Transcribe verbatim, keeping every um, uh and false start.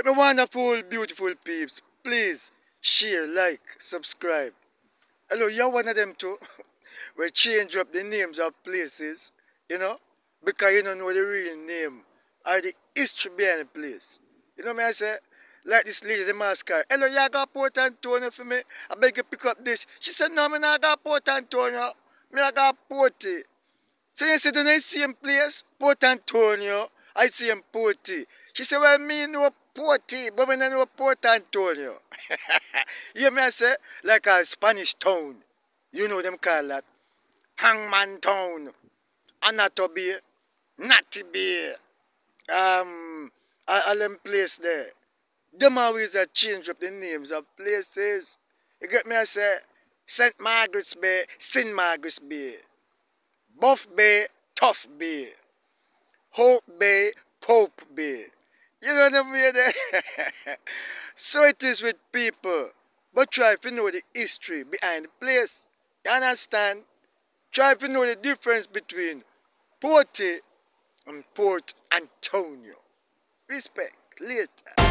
My wonderful, beautiful peeps, please share, like, subscribe. Hello, you're one of them too. We change up the names of places, you know, because you don't know the real name or the history behind the place. You know what I say? Like this lady, the mascot. Hello, you got Port Antonio for me? I beg you pick up this. She said, no, I not got Port Antonio. I got Porty. So you said, in the same place, Port Antonio, I see him Porty. She said, well, me know Porty, but I don't know Port Antonio. You hear me I say? Like a Spanish town. You know them call that. Hangman Town. Anato Bay. Natty Bay. Um, all them place there. Them always a change up the names of places. You get me I say? Saint Margaret's Bay, Saint Margaret's Bay. Buff Bay, Tough Bay. Hope Bay, Pope Bay. You know what I mean? So it is with people. But try to know the history behind the place. You understand? Try to know the difference between Porty and Port Antonio. Respect. Later.